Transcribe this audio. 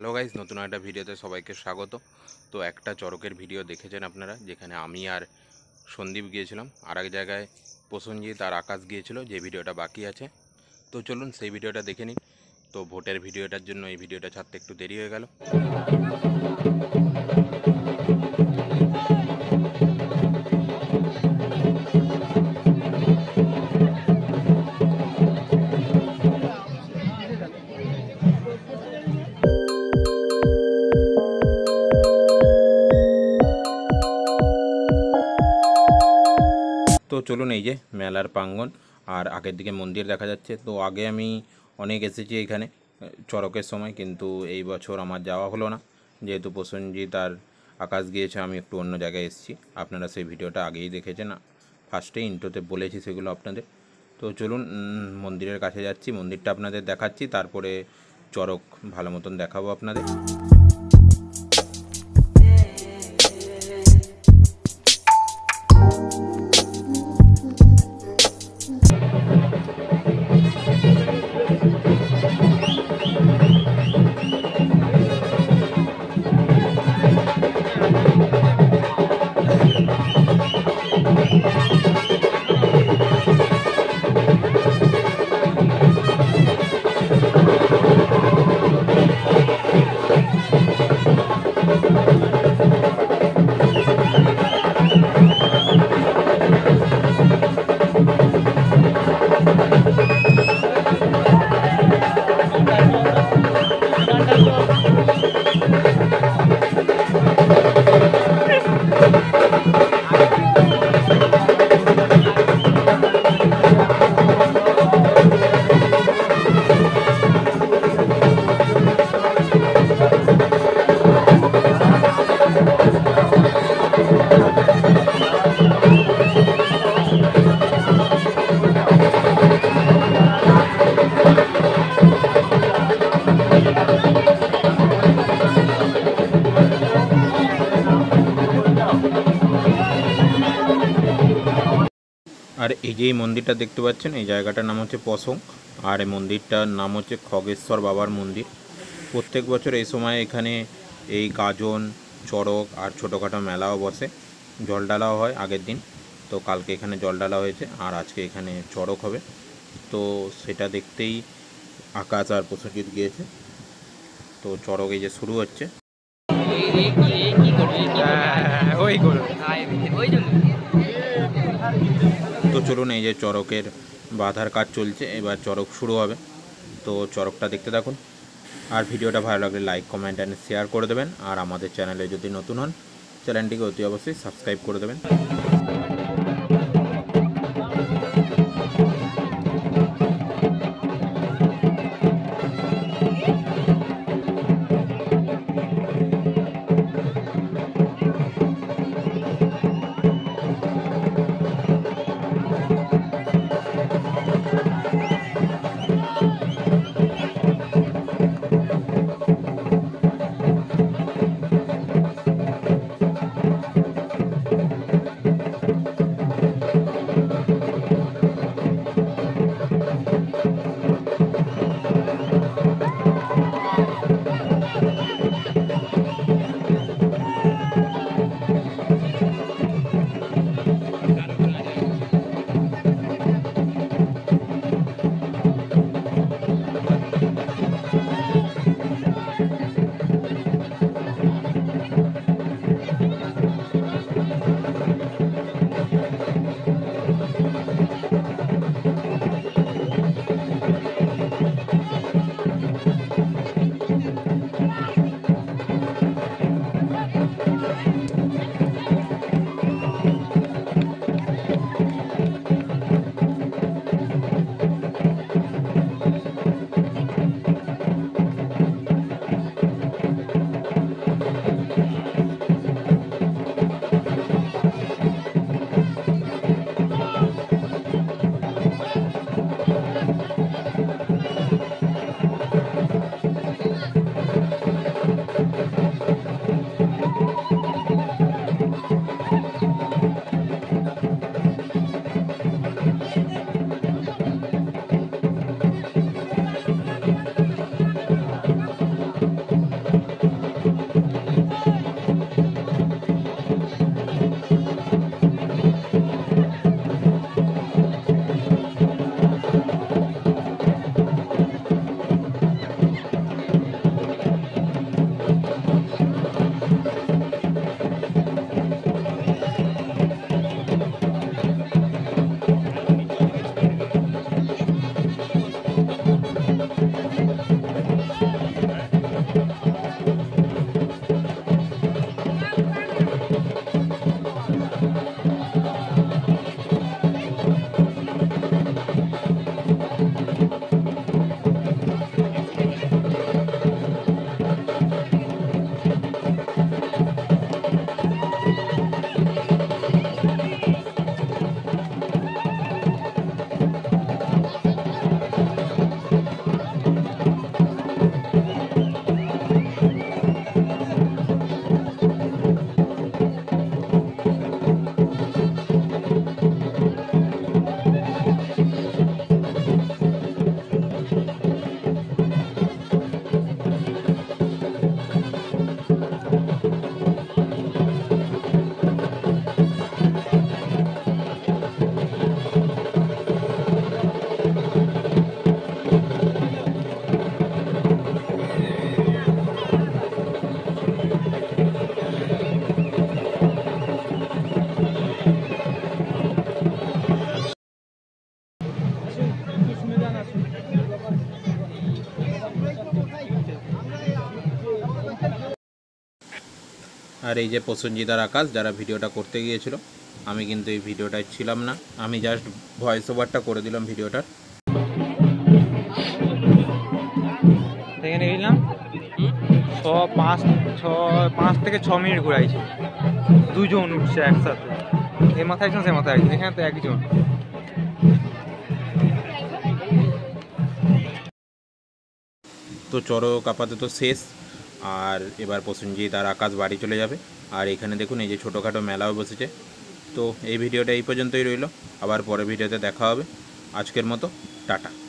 Hello guys, নতুন একটা ভিডিওতে সবাইকে স্বাগত। তো একটা চড়কের ভিডিও দেখেছেন আপনারা, যেখানে আমি আর সন্দীপ গিয়েছিলাম। আর এক জায়গায় প্রসেনজিৎ আর আকাশ গিয়েছিল, যে ভিডিওটা বাকি আছে। তো চলুন সেই ভিডিওটা দেখে নিন। তো ভোটের ভিডিওটার জন্য এই ভিডিওটা ছাড়তে একটু দেরি হয়ে গেল। তো চলুন, এই যে মেলার প্রাঙ্গণ আর আগের দিকে মন্দির দেখা যাচ্ছে। তো আগে আমি অনেক এসেছি এখানে চড়কের সময়, কিন্তু এই বছর আমার যাওয়া হলো না, যেহেতু প্রসেনজিৎ আর আকাশ গিয়েছে। আমি একটু অন্য জায়গায় এসেছি, আপনারা সেই ভিডিওটা আগেই দেখেছেন, ফার্স্টেই ইন্ট্রোতে বলেছি সেগুলো আপনাদের। তো চলুন, মন্দিরের কাছে যাচ্ছি, মন্দিরটা আপনাদের দেখাচ্ছি, তারপরে চড়ক ভালো মতন দেখাবো আপনাদের। আর এই যে মন্দিরটা দেখতে পাচ্ছেন, এই জায়গাটার নাম হচ্ছে পসং, আর এই মন্দিরটার নাম হচ্ছে খগেশ্বর বাবার মন্দির। প্রত্যেক বছর এই সময় এখানে এই গাজন, চড়ক আর ছোটোখাটো মেলাও বসে, জল ঢালাও হয় আগের দিন। তো কালকে এখানে জল ঢালা হয়েছে, আর আজকে এখানে চড়ক হবে। তো সেটা দেখতেই আকাশ আর প্রসেনজিৎ গিয়েছে। তো চড়ক এই যে শুরু হচ্ছে। তো চলুন, এই যে চড়কের বাঁধার কাজ চলছে, এবার চড়ক শুরু হবে। তো চড়কটা দেখতে থাকুন, আর ভিডিওটা ভালো লাগলে লাইক, কমেন্ট অ্যান্ড শেয়ার করে দেবেন। আর আমাদের চ্যানেলে যদি নতুন হন, চ্যানেলটিকে অতি অবশ্যই সাবস্ক্রাইব করে দেবেন। আর এই যে প্রসেনজিৎ আর আকাশ যারা ভিডিওটা করতে গিয়েছিল, আমি কিন্তু এই ভিডিওটায় ছিলাম না, আমি জাস্ট ভয়েস ওভারটা করে দিলাম ভিডিওটার। এখানে গেলাম 5 থেকে 6 মিনিট ঘুরাইছে, দুজন উঠছে একসাথে, এ মাথায় একজন সে মাথায় একজন, এখানে তো একজন। তো চড়ক আপাতত শেষ, আর এবার প্রসেনজিৎ আর আকাশ বাড়ি চলে যাবে। আর এখানে দেখুন এই যে ছোটোখাটো মেলাও বসেছে। তো এই ভিডিওটা এই পর্যন্তই রইল, আবার পরের ভিডিওতে দেখা হবে। আজকের মতো টাটা।